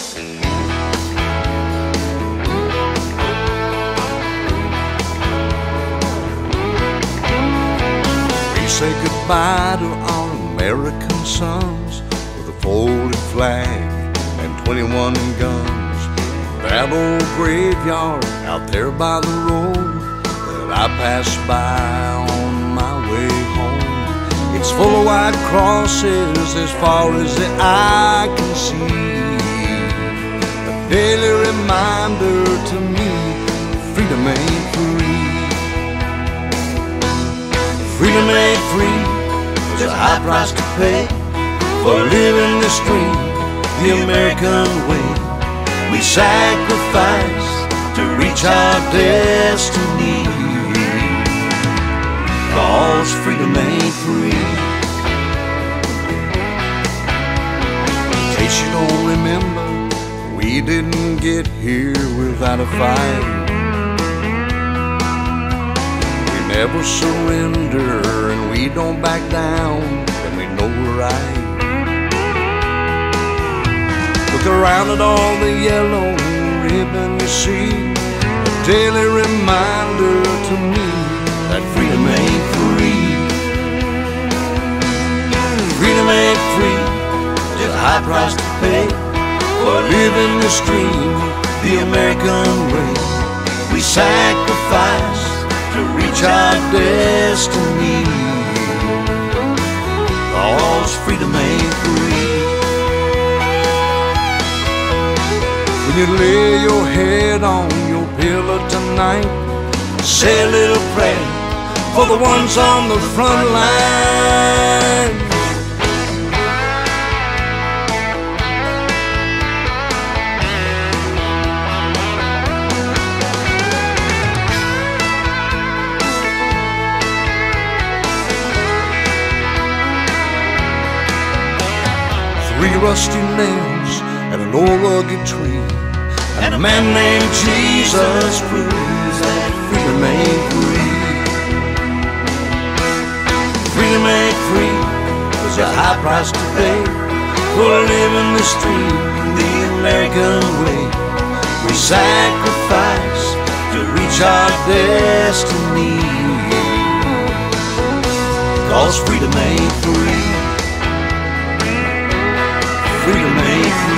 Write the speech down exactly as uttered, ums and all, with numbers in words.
We say goodbye to our American sons with a folded flag and twenty-one guns. That old graveyard out there by the road that I pass by on my way home, it's full of white crosses as far as the eye can see. A daily reminder to me, freedom ain't free. Freedom ain't free, there's a high price to pay for living this dream the American way. We sacrifice to reach our destiny, 'cause freedom ain't free. In case you don't remember, we didn't get here without a fight. We never surrender and we don't back down, and we know we're right. Look around at all the yellow ribbon you see, a daily reminder to me that freedom ain't free. Freedom ain't free, there's a high price to pay for living this dream the American way. We sacrifice to reach our destiny, 'cause freedom ain't free. When you lay your head on your pillow tonight, say a little prayer for the ones on the front line. Three rusty nails and an old rugged tree, and a man named Jesus proves that freedom ain't free. Freedom ain't free, there's a high price to pay for living this dream the American way. We sacrifice to reach our destiny, 'cause freedom ain't free. Freedom ain't free.